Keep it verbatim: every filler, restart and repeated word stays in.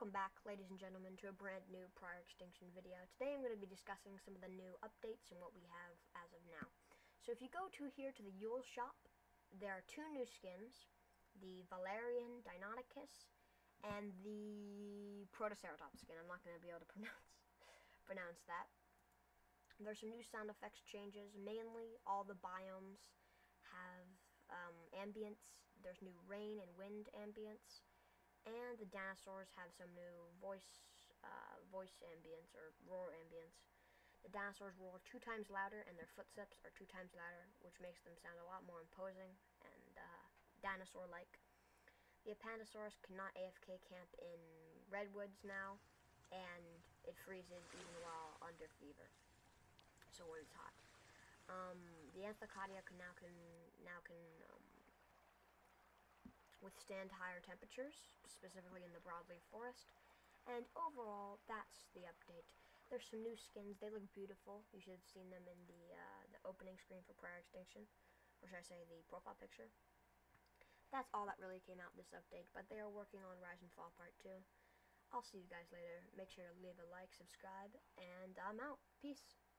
Welcome back, ladies and gentlemen, to a brand new prior extinction video. Today I'm going to be discussing some of the new updates and what we have as of now. So if you go to here to the Yule shop, there are two new skins, the Valerian Deinonychus and the Protoceratops skin. I'm not going to be able to pronounce pronounce that. There's some new sound effects changes. Mainly, all the biomes have um, ambience. There's new rain and wind ambience. And the dinosaurs have some new voice uh, voice ambience or roar ambience. The dinosaurs roar two times louder, and their footsteps are two times louder, which makes them sound a lot more imposing and uh, dinosaur-like. The Apatosaurus cannot A F K camp in redwoods now, and it freezes even while under fever, so when it's hot. Um, the Anthocadia can now can now can um, withstand higher temperatures, specifically in the broadleaf forest. And overall, that's the update. There's some new skins. They look beautiful. You should have seen them in the uh, the opening screen for Prior Extinction, or should I say the profile picture. That's all that really came out this update, but they are working on Rise and Fall Part two. I'll see you guys later. Make sure to leave a like, subscribe, and I'm out. Peace.